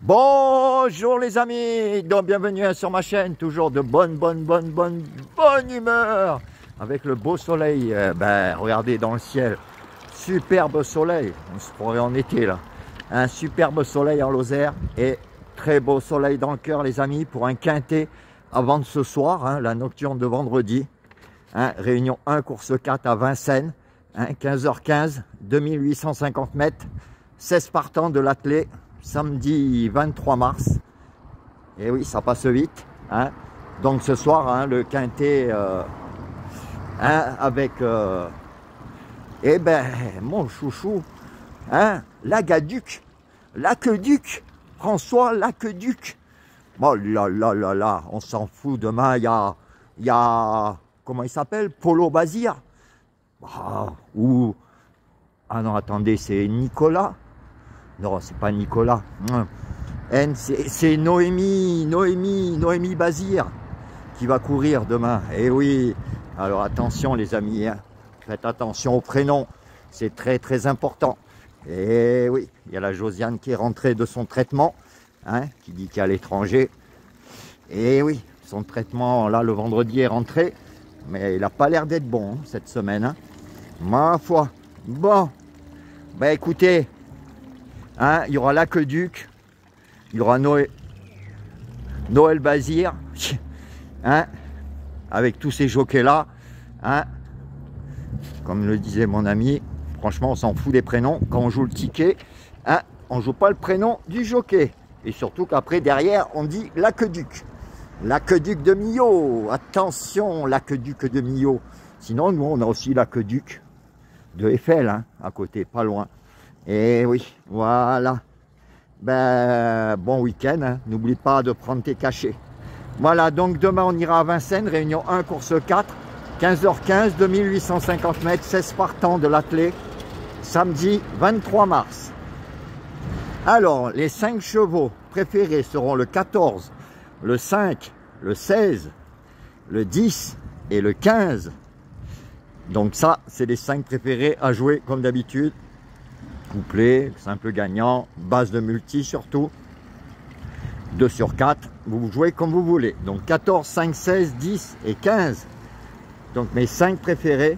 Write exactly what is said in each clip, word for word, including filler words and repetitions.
Bonjour les amis, donc bienvenue sur ma chaîne, toujours de bonne, bonne, bonne, bonne, bonne humeur, avec le beau soleil. Euh, ben, regardez dans le ciel, superbe soleil, on se croirait en été là, un superbe soleil en Lozère et très beau soleil dans le cœur les amis pour un quintet avant de ce soir, hein, la nocturne de vendredi, hein, réunion un, course quatre à Vincennes, hein, quinze heures quinze, deux mille huit cent cinquante mètres, seize partants de l'attelé. Samedi vingt-trois mars, et oui, ça passe vite, hein. Donc ce soir, hein, le quintet, euh, hein, avec, euh, eh ben, mon chouchou, hein, l'Agaduc, l'Aqueduc, François l'Aqueduc. Oh là là là là, on s'en fout, demain, il y a, il y a, comment il s'appelle, Polo Bazir, ah, ou, ah non, attendez, c'est Nicolas. Non, c'est pas Nicolas. C'est Noémie, Noémie, Noémie Bazir qui va courir demain. Et oui, alors attention les amis, hein. Faites attention au prénom, c'est très très important. Et oui, il y a la Josiane qui est rentrée de son traitement, hein, qui dit qu'elle est à l'étranger. Et oui, son traitement là le vendredi est rentré, mais il n'a pas l'air d'être bon hein, cette semaine. Hein. Ma foi. Bon, bah écoutez. Hein, il y aura l'Aqueduc, il y aura Noël, Noël Bazir, hein, avec tous ces jockeys-là. Hein, comme le disait mon ami, franchement, on s'en fout des prénoms. Quand on joue le ticket, hein, on ne joue pas le prénom du jockey. Et surtout qu'après, derrière, on dit l'Aqueduc. L'Aqueduc de Millau. Attention, l'Aqueduc de Millau. Sinon, nous, on a aussi l'Aqueduc de Eiffel, hein, à côté, pas loin. Et oui, voilà. Ben, bon week-end, hein. N'oublie pas de prendre tes cachets. Voilà, donc demain on ira à Vincennes, réunion un, course quatre, quinze heures quinze, deux mille huit cent cinquante mètres, seize partants de l'attelé, samedi vingt-trois mars. Alors, les cinq chevaux préférés seront le quatorze, le cinq, le seize, le dix et le quinze. Donc ça, c'est les cinq préférés à jouer comme d'habitude. Couplet, simple gagnant, base de multi surtout, deux sur quatre, vous jouez comme vous voulez. Donc quatorze, cinq, seize, dix et quinze. Donc mes cinq préférés.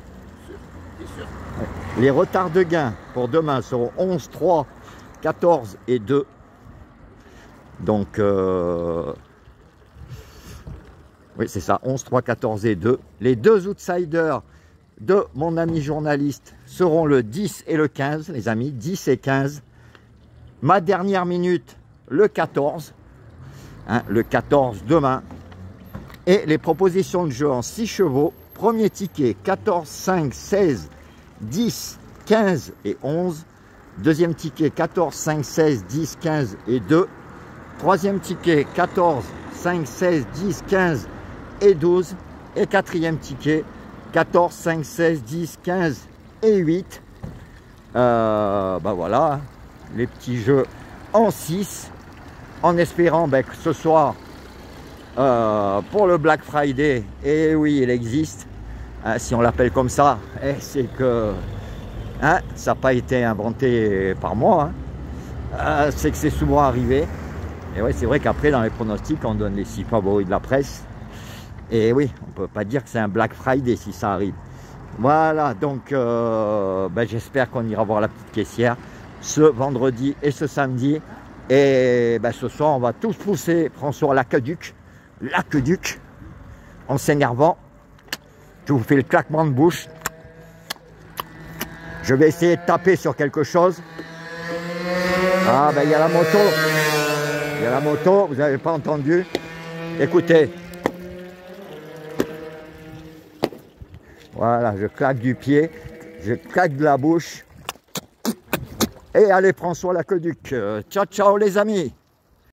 Les retards de gain pour demain seront onze, trois, quatorze et deux. Donc, euh... oui c'est ça, onze, trois, quatorze et deux. Les deux outsiders de mon ami journaliste seront le dix et le quinze, les amis, dix et quinze. Ma dernière minute, le quatorze, hein, le quatorze demain. Et les propositions de jeu en six chevaux, premier ticket, quatorze, cinq, seize, dix, quinze et onze. Deuxième ticket, quatorze, cinq, seize, dix, quinze et deux. Troisième ticket, quatorze, cinq, seize, dix, quinze et douze. Et quatrième ticket, quatorze, cinq, seize, dix, quinze et huit. Euh, ben voilà, les petits jeux en six. En espérant ben, que ce soir, euh, pour le Black Friday, et oui, il existe, hein, si on l'appelle comme ça, eh, c'est que hein, ça n'a pas été inventé par moi. Hein. Euh, c'est que c'est souvent arrivé. Et ouais, c'est vrai qu'après, dans les pronostics, on donne les six favoris de la presse. Et oui, on ne peut pas dire que c'est un Black Friday si ça arrive. Voilà, donc euh, ben, j'espère qu'on ira voir la petite caissière ce vendredi et ce samedi. Et ben, ce soir, on va tous pousser François l'Aqueduc, l'Aqueduc, en s'énervant. Je vous fais le claquement de bouche. Je vais essayer de taper sur quelque chose. Ah ben il y a la moto. Il y a la moto, vous n'avez pas entendu. Écoutez. Voilà, je claque du pied, je claque de la bouche. Et allez, François l'Aqueduc. Ciao, ciao les amis.